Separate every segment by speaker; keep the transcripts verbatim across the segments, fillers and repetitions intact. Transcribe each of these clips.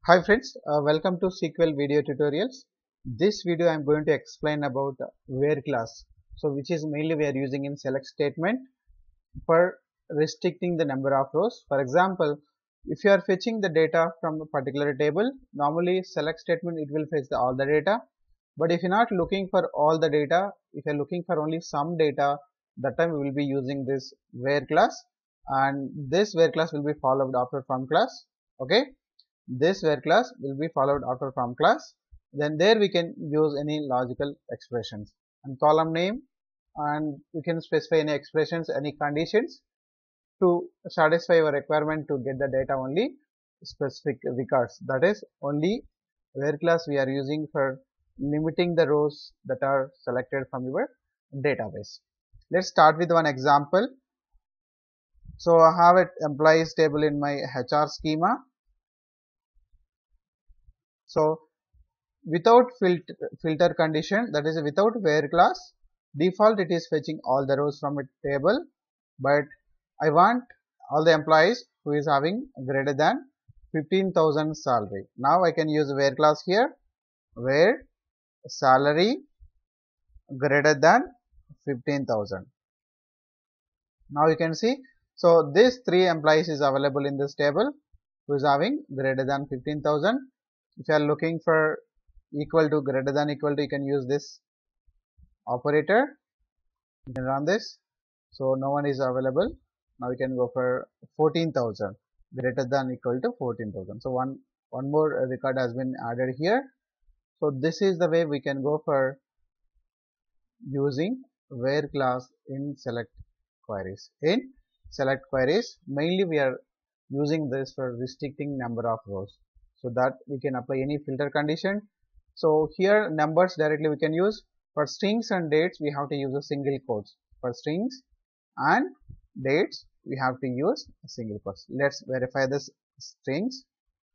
Speaker 1: Hi friends, uh, welcome to S Q L video tutorials. This video I am going to explain about uh, where class. So which is mainly we are using in select statement for restricting the number of rows. For example, if you are fetching the data from a particular table, normally select statement it will fetch the, all the data. But if you are not looking for all the data, if you are looking for only some data, that time we will be using this where class, and this where class will be followed after from class. Okay. This where class will be followed after from class. Then there we can use any logical expressions and column name, and we can specify any expressions, any conditions to satisfy our requirement to get the data only specific records. That is only where class we are using for limiting the rows that are selected from your database. Let's start with one example. So I have an employees table in my H R schema. So without filter, filter condition, that is without where class, default it is fetching all the rows from a table, but I want all the employees who is having greater than fifteen thousand salary. Now I can use where class here, where salary greater than fifteen thousand. Now you can see, so this three employees is available in this table who is having greater than fifteen thousand. If you are looking for equal to, greater than, equal to, you can use this operator. You can run this. So no one is available. Now you can go for fourteen thousand, greater than, equal to fourteen thousand. So one one more record has been added here. So this is the way we can go for using where class in select queries. In select queries, mainly we are using this for restricting number of rows, so that we can apply any filter condition. So here numbers directly we can use. For strings and dates we have to use a single quotes. For strings and dates we have to use a single quotes. Let's verify this strings.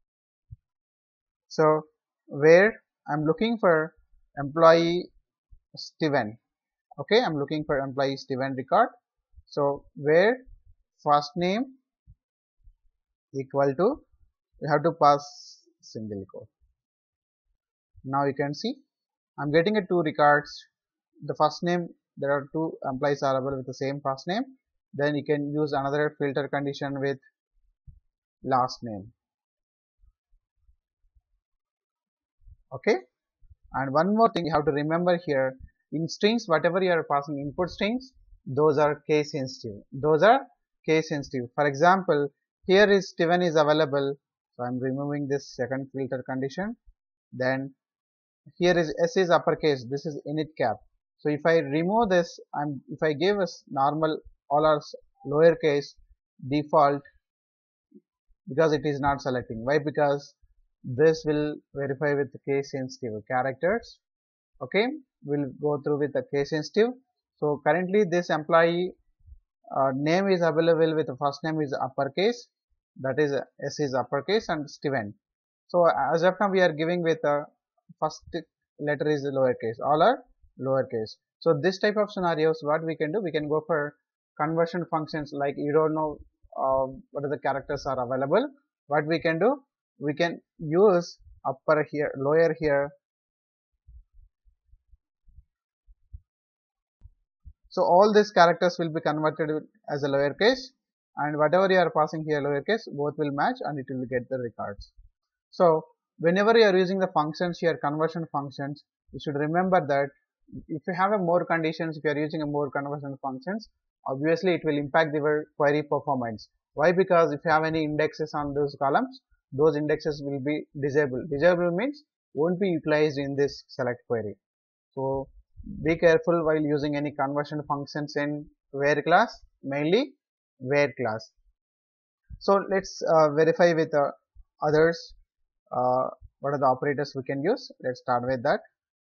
Speaker 1: So where I'm looking for employee Steven. Okay, I'm looking for employee Steven record. So where first name equal to, we have to pass single quote. Now you can see I'm getting a two records. The first name, there are two employees are available with the same first name. Then you can use another filter condition with last name. Okay, and one more thing you have to remember here, in strings whatever you are passing input strings, those are case sensitive. Those are case sensitive. For example, here is Steven is available, so I'm removing this second filter condition. Then here is S is uppercase, this is init cap. So if I remove this, and if I give us normal, all are lowercase default, because it is not selecting. Why? Because this will verify with the case sensitive characters. Okay, we'll go through with the case sensitive. So currently this employee uh, name is available with the first name is uppercase, that is S is uppercase, and Steven. So as of now we are giving with the first letter is lowercase, all are lowercase. So this type of scenarios, what we can do, we can go for conversion functions. Like you don't know uh, what are the characters are available, what we can do, we can use upper here, lower here. So all these characters will be converted as a lowercase, and whatever you are passing here lowercase, both will match and it will get the records. So whenever you are using the functions here, conversion functions, you should remember that if you have a more conditions, if you are using a more conversion functions, obviously it will impact your query performance. Why? Because if you have any indexes on those columns, those indexes will be disabled. Disabled means won't be utilized in this select query. So be careful while using any conversion functions in where class, mainly where class. So let's uh, verify with uh, others. Uh, what are the operators we can use? Let's start with that.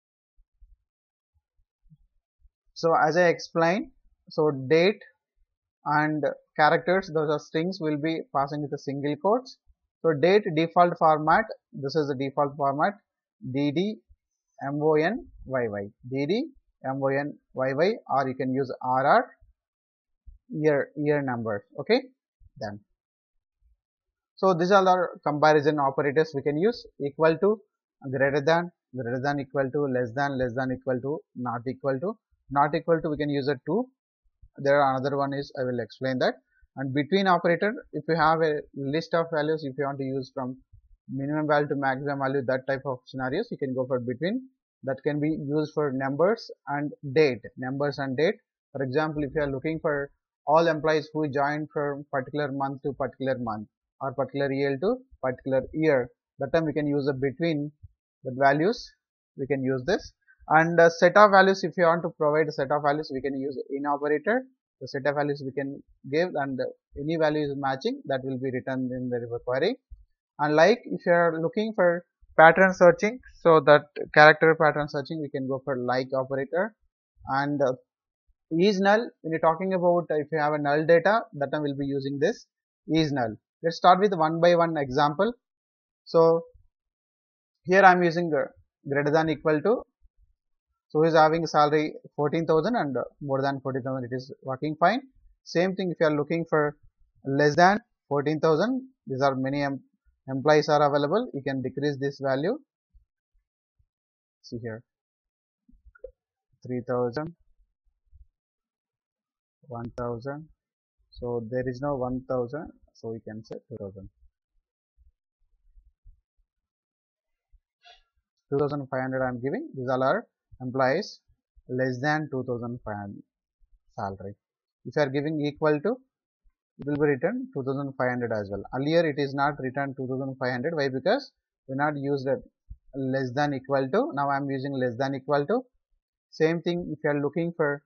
Speaker 1: So as I explained, so date and characters, those are strings, will be passing with a single quotes. So date default format, this is the default format, dd mon yy, dd mon yy, or you can use rr, year year numbers. Okay, done. So these are our comparison operators we can use: equal to, greater than, greater than equal to, less than, less than equal to, not equal to. Not equal to we can use a two. There are another one is, I will explain that. And between operator, if you have a list of values, if you want to use from minimum value to maximum value, that type of scenarios, you can go for between. That can be used for numbers and date, numbers and date. For example, if you are looking for all employees who joined from particular month to particular month, or particular year to particular year, that time we can use a between the values, we can use this. And uh, set of values, if you want to provide a set of values, we can use in operator. The set of values we can give, and uh, any value is matching, that will be returned in the query. And like if you are looking for pattern searching, so that character pattern searching, we can go for like operator. And uh, is null, when you're talking about uh, if you have a null data, that time we'll be using this is null. Let's start with one by one example. So here I am using uh, greater than equal to. So who is having salary fourteen thousand and uh, more than forty thousand, it is working fine. Same thing if you are looking for less than fourteen thousand, these are many em employees are available, you can decrease this value. See here, three thousand, one thousand, so there is no one thousand, so we can say two thousand. two thousand five hundred I am giving, these all are employees less than two thousand five hundred salary. If you are giving equal to, it will be written two thousand five hundred as well. Earlier it is not written two thousand five hundred. Why? Because we not used that less than equal to. Now I am using less than equal to. Same thing if you are looking for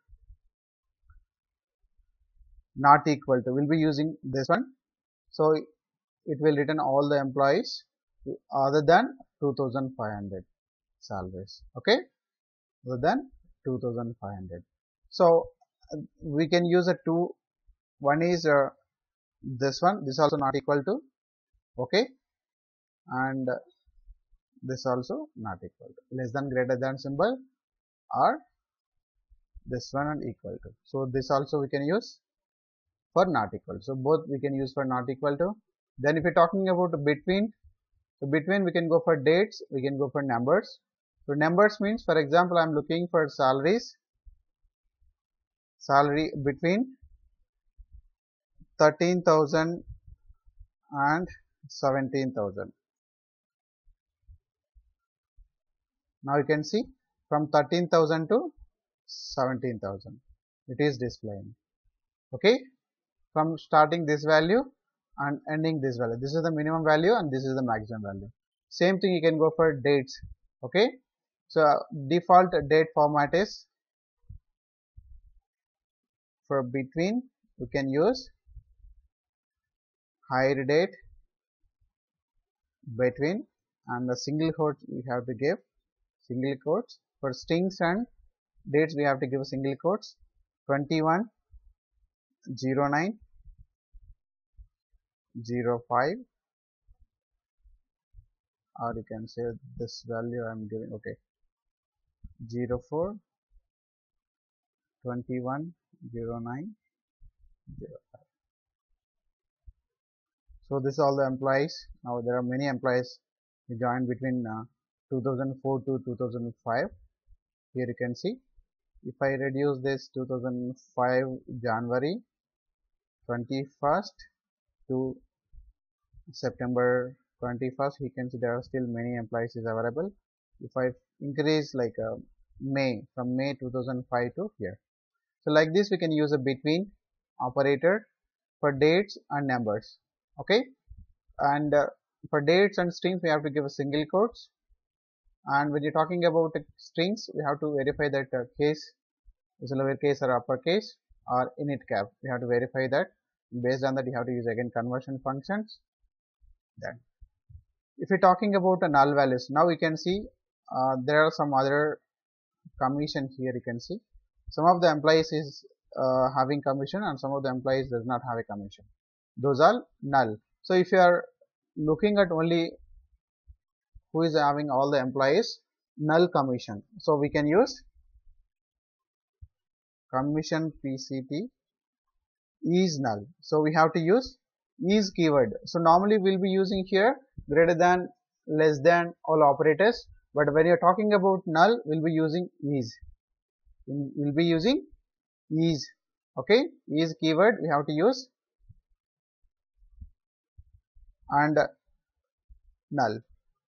Speaker 1: not equal to, we'll be using this one. So it will return all the employees other than two thousand five hundred salaries. Okay, other than two thousand five hundred. So we can use a two. One is uh, this one, this also not equal to, okay, and this also not equal to, less than, greater than symbol, or this one and equal to. So this also we can use for not equal. So both we can use for not equal to. Then if you're talking about between, so between we can go for dates, we can go for numbers. So numbers means, for example, I am looking for salaries, salary between thirteen thousand and seventeen thousand. Now you can see from thirteen thousand to seventeen thousand, it is displaying. Okay, from starting this value and ending this value, this is the minimum value and this is the maximum value. Same thing you can go for dates. Okay, so default date format is, for between we can use higher date between, and the single quotes we have to give single quotes. For strings and dates we have to give single quotes, twenty-one oh nine oh five, or you can say this value I am giving, okay, zero four twenty-one oh nine oh five. So this is all the employees. Now there are many employees who joined between uh, two thousand four to two thousand five. Here you can see, if I reduce this two thousand five January twenty-first to September twenty-first, you can see there are still many employees is available. If I increase like uh, May, from May two thousand five to here, so like this we can use a between operator for dates and numbers. Okay, and uh, for dates and strings we have to give a single quotes, and when you're talking about uh, strings, we have to verify that uh, case is lowercase or uppercase or init cap, we have to verify that. Based on that you have to use again conversion functions. Then if you're talking about a null values, now we can see uh, there are some other commission. Here you can see some of the employees is uh, having commission and some of the employees does not have a commission, those are null. So if you are looking at only who is having all the employees, null commission, so we can use commission P C T is null. So we have to use is keyword. So normally we'll be using here greater than, less than, all operators, but when you're talking about null, we'll be using is. We'll be using is. Okay, is keyword we have to use, and null.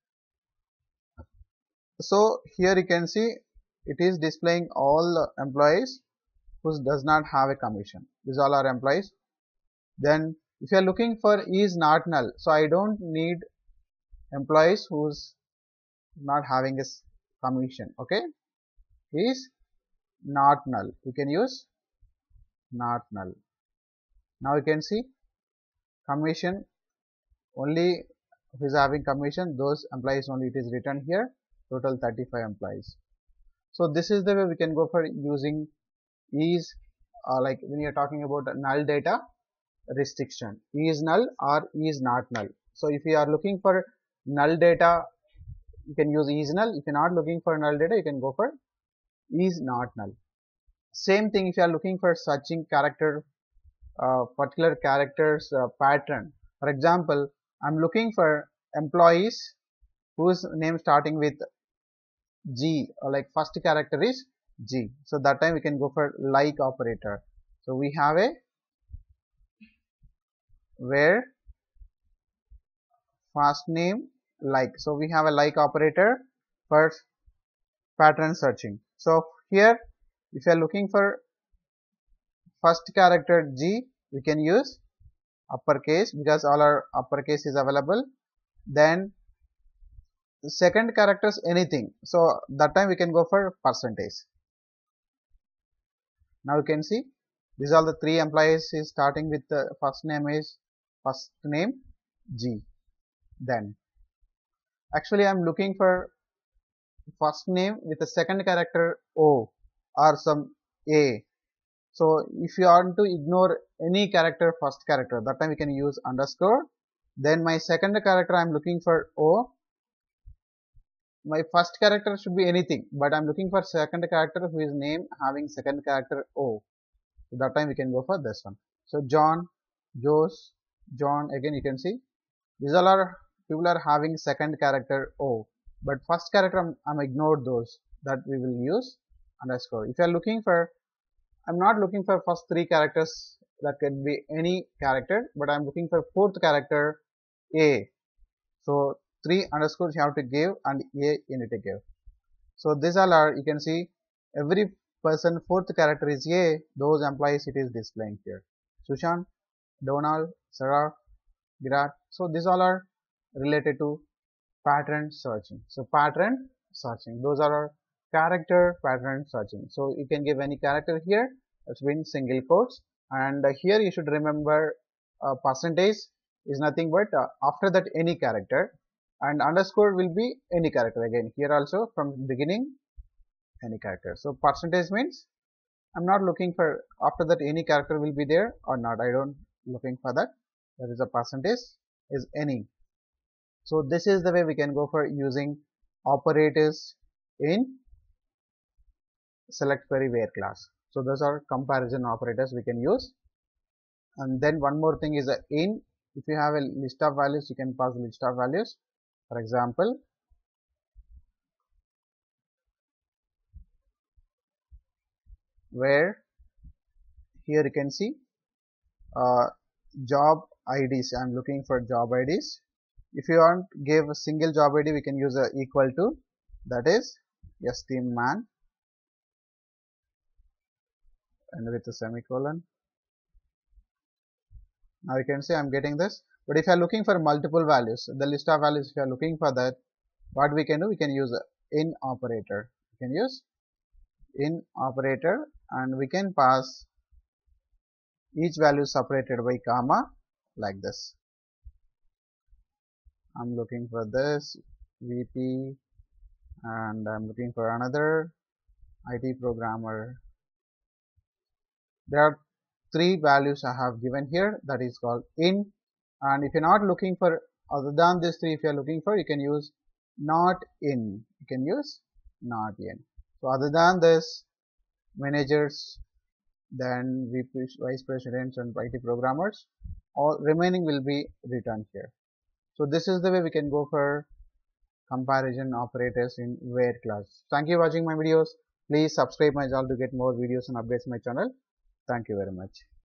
Speaker 1: So here you can see it is displaying all employees who does not have a commission. These all are employees. Then if you are looking for is not null, so I don't need employees who's not having a commission. Okay, is not null, you can use not null. Now you can see commission only who is having commission, those employees only it is written here, total thirty-five employees. So this is the way we can go for using is, uh, like when you are talking about null data restriction, is null or is not null. So if you are looking for null data, you can use is null. If you are not looking for null data, you can go for is not null. Same thing if you are looking for searching character, uh, particular characters uh, pattern. For example, I'm looking for employees whose name starting with G, or like first character is G. So that time we can go for like operator. So we have a where first name like. So we have a like operator for pattern searching. So here if you are looking for first character G, we can use uppercase because all our uppercase is available. Then the second character is anything, so that time we can go for percentage. Now you can see these are the three employees is starting with the first name is first name G. Then actually I'm looking for first name with the second character O or some A. So if you want to ignore any character first character, that time we can use underscore. Then my second character I'm looking for O. My first character should be anything, but I'm looking for second character who is name having second character O. So that time we can go for this one. So John, Joes, John, again you can see these all are people are having second character O, but first character I'm, I'm ignored those, that we will use underscore. If you are looking for, I'm not looking for first three characters, that can be any character, but I'm looking for fourth character A. So three underscores you have to give and A you need to give. So these all are, you can see every person fourth character is A, those employees it is displaying here. Sushant, Donald, Sarah, Virat. So these all are related to pattern searching. So pattern searching, those are our character pattern searching. So you can give any character here, that's been single quotes, and uh, here you should remember uh, percentage is nothing but uh, after that any character, and underscore will be any character again here also from beginning any character. So percentage means I'm not looking for after that any character will be there or not, I don't looking for that, that is a percentage is any. So this is the way we can go for using operators in select query where class. So those are comparison operators we can use. And then one more thing is a in. If you have a list of values, you can pass list of values. For example, where here you can see uh, job I Ds. I am looking for job I Ds. If you want to give a single job I D, we can use a equal to, that is esteem man and with a semicolon. Now you can see I'm getting this. But if you are looking for multiple values, the list of values, if you are looking for that, what we can do, we can use a in operator. We can use in operator and we can pass each value separated by comma like this. I'm looking for this V P and I'm looking for another I T programmer. There are three values I have given here, that is called in, and if you're not looking for other than these three, if you're looking for, you can use not in, you can use not in. So other than this, managers then V P, vice presidents and I T programmers. All remaining will be written here. So this is the way we can go for comparison operators in where class. Thank you for watching my videos. Please subscribe my channel to get more videos and updates on my channel. Thank you very much.